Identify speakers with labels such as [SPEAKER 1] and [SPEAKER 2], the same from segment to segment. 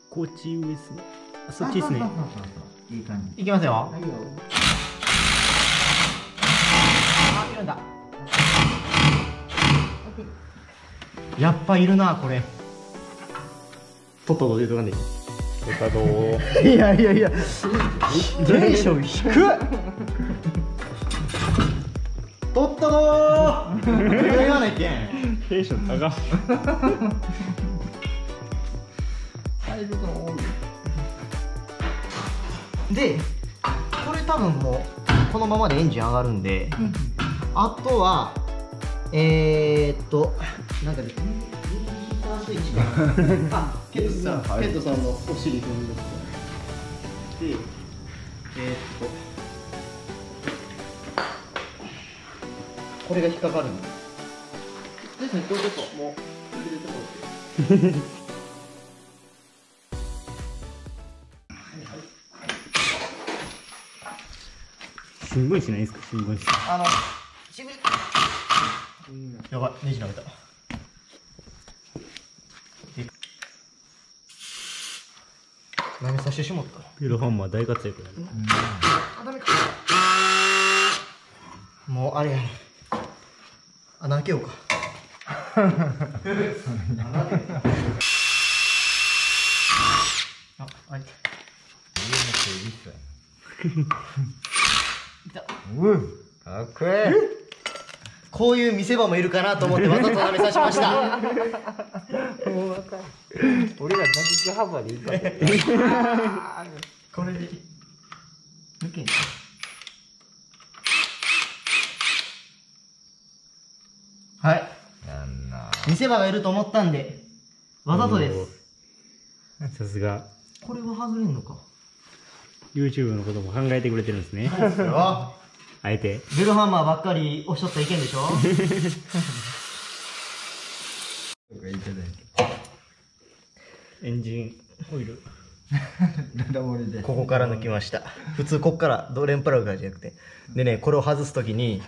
[SPEAKER 1] こっち上ですね。そっちですね。
[SPEAKER 2] いい感じ。
[SPEAKER 3] いきますよ。
[SPEAKER 2] はいよ。
[SPEAKER 3] あ、いるんだ。やっぱいるな、これ。
[SPEAKER 1] とっとと出とかねえ。とかどう。
[SPEAKER 3] いやいやいや。テンション低っ。とったどー。言わないけん。
[SPEAKER 1] テンション高っ。
[SPEAKER 2] サイズが多い。
[SPEAKER 3] で、これ多分もうこのままでエンジン上がるんで、あとはなんかね、スイッチかな。あ、ケットさんのお尻踏んでで、これが引っかかるんですね。これちょっともう入れてもらって。
[SPEAKER 1] 新聞紙ないですか、新聞紙。
[SPEAKER 3] しびれやばい、ネジ舐めた。舐めさせてしまった。
[SPEAKER 1] ベルハンマー大活躍だね。
[SPEAKER 3] あ、ダメか。もうあれやね。穴開けようか。あ、開いた。いた。
[SPEAKER 2] かっこいい。
[SPEAKER 3] こういう見せ場もいるかなと思ってわざと舐めさせました。
[SPEAKER 2] もうわかる。俺ら打撃幅でいいかも。
[SPEAKER 3] これで抜けん。はい。
[SPEAKER 2] なんな。
[SPEAKER 3] 見せ場がいると思ったんでわざとです。
[SPEAKER 1] さすが。
[SPEAKER 3] これは外れんのか。
[SPEAKER 1] YouTube のことも考えてくれてるんですね。あえて。
[SPEAKER 3] ベルハンマーばっかり押しとったらいけんでしょ。
[SPEAKER 1] エンジンオイル。
[SPEAKER 3] ここから抜きました。普通ここからドレンプラグからじゃなくて。でね、これを外すときに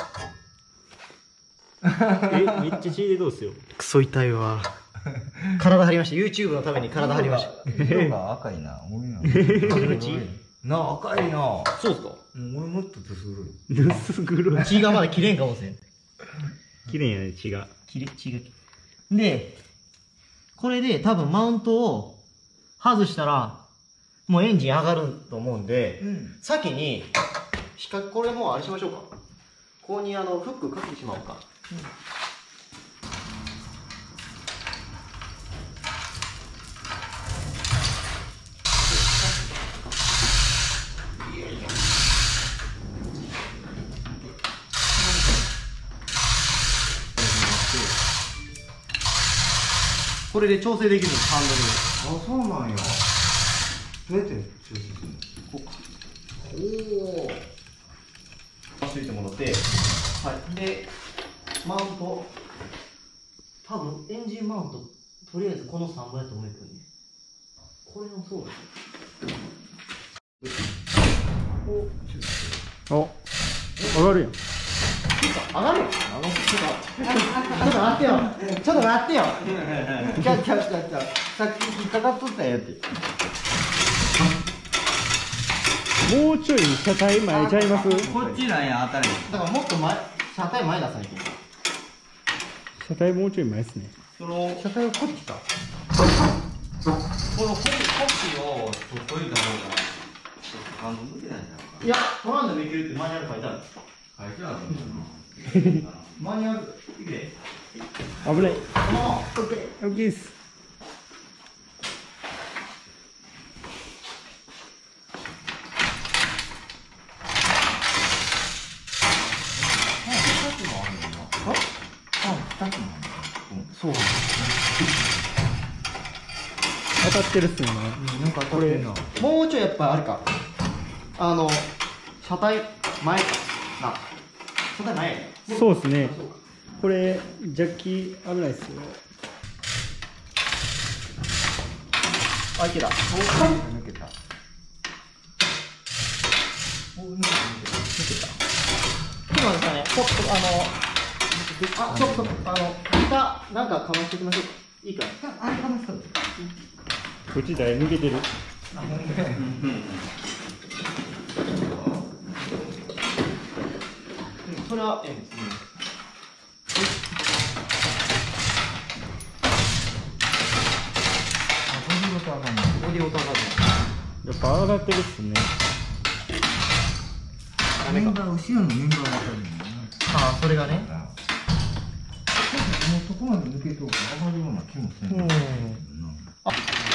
[SPEAKER 1] めっちゃ血でどうすよ。
[SPEAKER 3] クソ痛いわ。体張りました。 YouTube のために体張りました。
[SPEAKER 2] 色が赤いな。俺な。なあ、赤いな。
[SPEAKER 3] そうですか。
[SPEAKER 2] 俺もっとどす黒い。
[SPEAKER 1] どす黒い。
[SPEAKER 3] 血がまだ切れんかもしれん。
[SPEAKER 1] 綺麗やね、血が。
[SPEAKER 3] 血がで、これで多分マウントを外したらもうエンジン上がると思うんで、先にこれもうあれしましょうか。ここにフックかけてしまおうか。これで調整できるんです、ハンドル。
[SPEAKER 2] あ、そうなんや。どうやって調整するの？
[SPEAKER 3] こうか。おお。ついてもらって、はい。で、マウント。多分エンジンマウント、とりあえずこの3本やと思うけどね。これもそうですね。
[SPEAKER 1] お、上がるやん。
[SPEAKER 3] 上がるよ。ちょっと待ってよ。ちょっと待ってよ。
[SPEAKER 2] ちゃさっき引っかかっとったやつ。
[SPEAKER 1] もうちょい車体前ちゃいます。
[SPEAKER 2] こっちなんや、当たり。
[SPEAKER 3] だからもっと前、車体前出さないと。
[SPEAKER 1] 車体もうちょい前ですね。
[SPEAKER 3] その
[SPEAKER 2] 車体をこっちか。
[SPEAKER 3] このホッキを
[SPEAKER 2] 取っといた方が、抜けないんだろうか。
[SPEAKER 3] いや、トランでもいけるってマニュアル書いてある。
[SPEAKER 2] 書いてあるんだな。
[SPEAKER 3] マニュアル、いくで。
[SPEAKER 1] 危ない。
[SPEAKER 3] ああ、オッケー。
[SPEAKER 1] オッケーです。
[SPEAKER 3] そう。
[SPEAKER 1] 当たってるっすよね。
[SPEAKER 2] なんかこれな。
[SPEAKER 3] もうちょいやっぱあれか。車体前か。な。車体前やね。
[SPEAKER 1] そうですね。これジャッキ危ないっすよ。
[SPEAKER 3] あ、いけた。
[SPEAKER 2] 抜けた。
[SPEAKER 3] ちょっと待ってね。ちょっとちょっと蓋なんかかましておきましょうか。いいか。
[SPEAKER 2] あれかな、そう。
[SPEAKER 1] こっちだいぶ抜けてる。
[SPEAKER 3] それはええですね。ボディオタが
[SPEAKER 1] やっぱ上がってるっすね。
[SPEAKER 2] メンバー、後ろのメンバーが当たるんだよね。
[SPEAKER 3] ああ、それがね。
[SPEAKER 2] もうそこまで抜けとくと上がるような気もするんだけどな。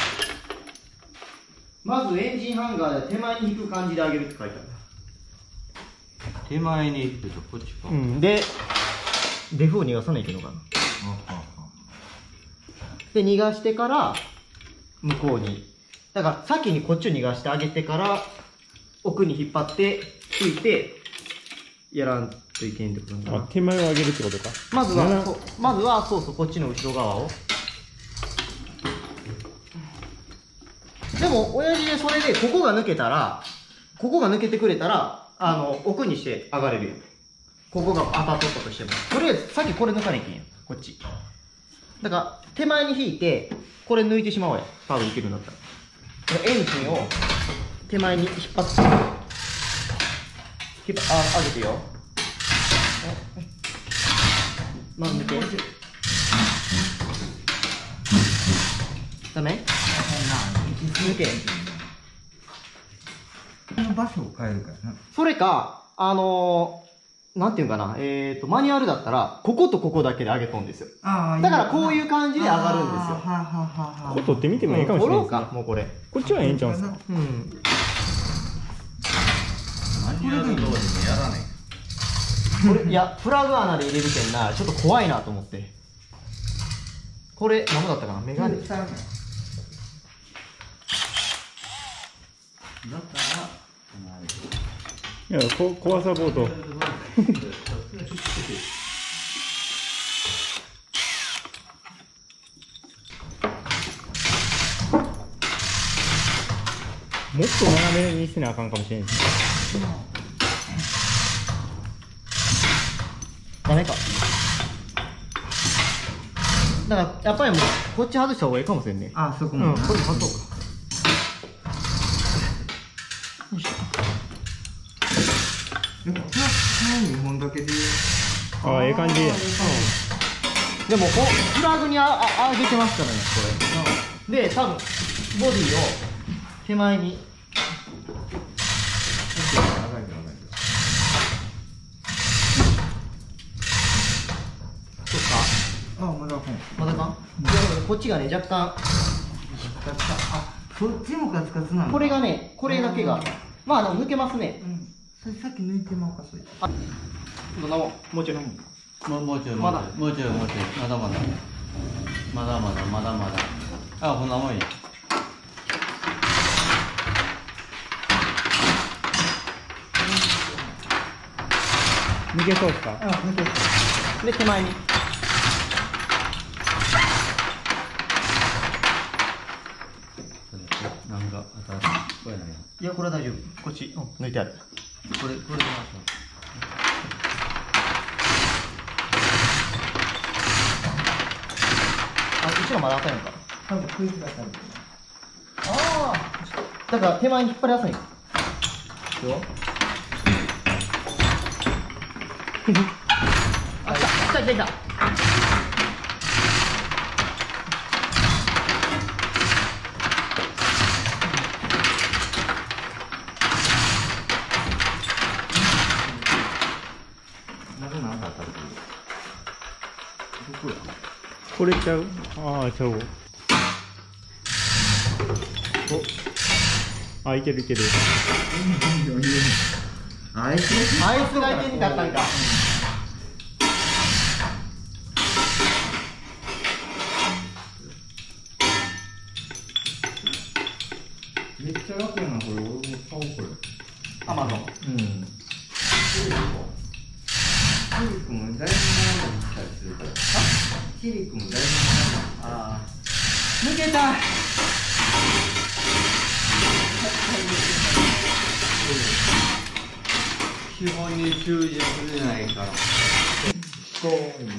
[SPEAKER 3] まずエンジンハンガーで手前に引く感じで上げるって書いてある。
[SPEAKER 2] 手前に行くとこっちか。
[SPEAKER 3] で、デフを逃がさないといけないのかな。で、逃がしてから、向こうに。だから、先にこっちを逃がしてあげてから、奥に引っ張って、引いて、やらんといけんってことかな。
[SPEAKER 1] 手前を上げるってことか。
[SPEAKER 3] まずは、そうそう、こっちの後ろ側を。でも、親父でそれで、ここが抜けたら、ここが抜けてくれたら、奥にして上がれるよ。ここが当たっとったとしても。とりあえず、さっきこれ抜かなきゃいけんや。こっち。だから、手前に引いて、これ抜いてしまおうや。多分いけるんだったら。エンジンを手前に引っ張って、上げてよ。まず抜け。ダメ？抜け。
[SPEAKER 2] 場所を変えるからな。
[SPEAKER 3] それか、なんていうかな、マニュアルだったら、こことここだけで上げとんですよ。だからこういう感じで上がるんですよ。
[SPEAKER 1] これ取ってみてもいいかもしれないですね。
[SPEAKER 3] 取ろうか、もうこれ。
[SPEAKER 1] こっちはええんちゃうんすか。
[SPEAKER 3] うん。
[SPEAKER 2] マニュアル通りにやらない。
[SPEAKER 3] これ、いや、プラグ穴で入れるけんな、ちょっと怖いなと思って。これ、何だったかな、メガネ。
[SPEAKER 2] だったら、
[SPEAKER 1] いや、コアサポート。もっと斜めにせなあかんかもしれないですね。
[SPEAKER 3] ダメか。だから、やっぱりもう、こっち外した方がいいかもしれんね。
[SPEAKER 2] あ、そこ
[SPEAKER 3] うん、
[SPEAKER 2] も。
[SPEAKER 3] これ外そうか。よいしょ。
[SPEAKER 2] でも、2本だけで。
[SPEAKER 1] ああ、ええ感じや。
[SPEAKER 3] でもプラグに上げてますからね、これ。で、多分、ボディを手前に。そっか。
[SPEAKER 2] あ、まだ
[SPEAKER 3] まだかん、こっちがね、若干。
[SPEAKER 2] あ、そっちもカツカツなの。
[SPEAKER 3] これがね、これだけが。まあ、抜けますね。
[SPEAKER 2] それさっき抜いてまうか、それ。
[SPEAKER 3] どんなもん、もうちょい。
[SPEAKER 4] もうちょい、
[SPEAKER 3] まだ
[SPEAKER 4] もうちょい、まだまだ。まだまだ、まだまだ。あ、こんなもんや。
[SPEAKER 1] 抜けそうっすか。
[SPEAKER 3] 抜け。で、手前に。
[SPEAKER 4] なんか、新しい。これなんや。
[SPEAKER 3] いや、これは大丈夫。こっち、抜いてある。
[SPEAKER 4] これでま
[SPEAKER 3] 後ろまだ赤いのか。
[SPEAKER 2] 多分クイズだったんだよ。
[SPEAKER 3] ああ。だから手前に引っ張りやすい。よ。あ、来た来た来た。
[SPEAKER 2] なんか当たる。どこや。
[SPEAKER 1] これちゃう。ああ、ちゃう。あ、いけるいける。
[SPEAKER 2] あいつ
[SPEAKER 3] あいつがいけんかったんか。
[SPEAKER 2] めっちゃ楽やな、これ。俺も買おう、これ。
[SPEAKER 3] アマゾン。
[SPEAKER 2] うん。シリクもだいぶ長くしたりするから。シリクもだいぶ長く。
[SPEAKER 3] ああ。抜けた。
[SPEAKER 4] 基本に忠実でないから。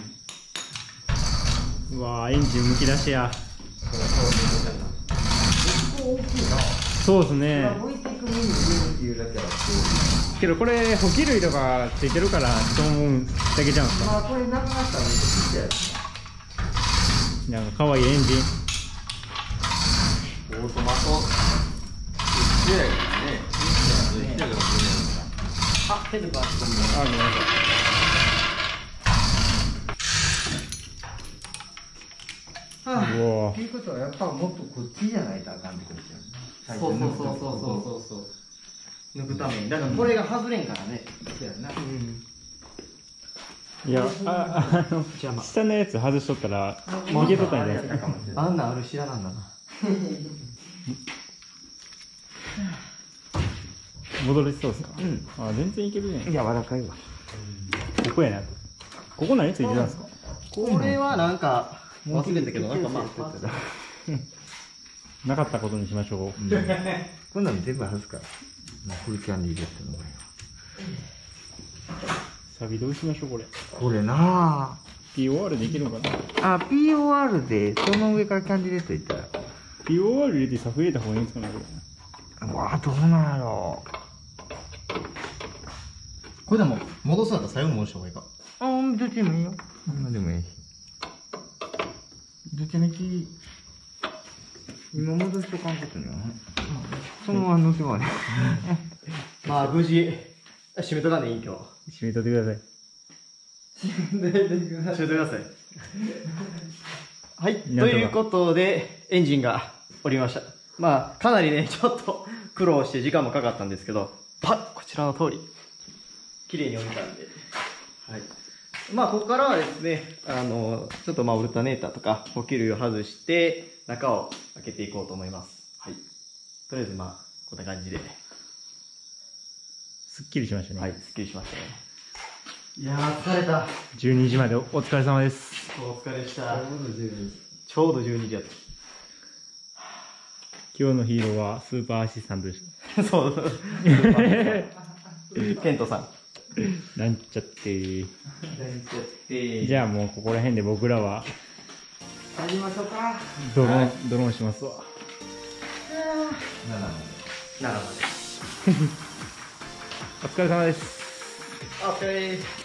[SPEAKER 1] うわー、エンジンむき出しや。
[SPEAKER 4] こ
[SPEAKER 1] そうですね。
[SPEAKER 2] 置いていくメニュー入れるっていうだけあって
[SPEAKER 1] けどこれ補給類とかついてるからその分だけちゃうんですか。
[SPEAKER 2] まあこれなくなったらめっちゃちっちゃい
[SPEAKER 1] なんか可愛いエンジン。
[SPEAKER 3] オートマト。
[SPEAKER 4] 強いからね。強いから
[SPEAKER 3] あ、手でバーッと。
[SPEAKER 1] あ、ごめんなさい。うわ
[SPEAKER 2] っていうことはやっぱもっとこっちじゃないとあかんってことじゃん。
[SPEAKER 3] そう。抜くために。だからこれが外れんからね。
[SPEAKER 2] そうやな。
[SPEAKER 1] いや、下のやつ外しとったら逃げとったんじゃないですか。
[SPEAKER 3] あんなんある知らなんだな。
[SPEAKER 1] 戻りそうですか。あ、全然いけるね。
[SPEAKER 2] 柔らかいわ。
[SPEAKER 1] ここやなと。ここ何ついてたんですか。
[SPEAKER 3] これはなんか忘れたけど、なんかまあ
[SPEAKER 1] なかったことにしましょう。
[SPEAKER 2] こんなの全部外すから。フルキャンディーでやってるのがいいわ。
[SPEAKER 1] サビどうしましょうこれ。
[SPEAKER 2] これな
[SPEAKER 1] POR でいけるのかな。
[SPEAKER 2] あ、POR でその上からキャンディーレットいったら。
[SPEAKER 1] POR 入れてサフ入れた方がいいんですかねこれ。
[SPEAKER 2] うわ、どうなんやろ
[SPEAKER 3] これでも戻すんだったら最後に戻した方がいいか。
[SPEAKER 2] どっちでもいいよ。なんでもいいし。どっちみち、今戻しとかんことには。そのまま乗せばね。
[SPEAKER 3] まあ無事締めとかねいい今日。
[SPEAKER 1] 締めとってください。
[SPEAKER 3] 締めてください。はい、
[SPEAKER 1] なんとか
[SPEAKER 3] ということでエンジンが降りました。まあかなりねちょっと苦労して時間もかかったんですけど、こちらの通り綺麗に降りたんで、はい。まあここからはですね、ちょっとまあオルタネーターとか補給類を外して中を開けていこうと思います。はい。とりあえずまあこんな感じで、
[SPEAKER 1] すっきりしましたね。
[SPEAKER 3] はい、すっきりしましたね。いやー疲れた。
[SPEAKER 1] 12時までお疲れ様です。
[SPEAKER 3] お疲れでした。ちょうど12時やった。
[SPEAKER 1] 今日のヒーローはスーパーアシスタントでし
[SPEAKER 3] そう。ケントさん。
[SPEAKER 1] た。なんちゃってじゃあもうここら辺で僕らは
[SPEAKER 2] 帰りましょうか。
[SPEAKER 1] ドローンしますわ。
[SPEAKER 3] 7まで。
[SPEAKER 1] お疲れ様です。
[SPEAKER 3] お疲れ。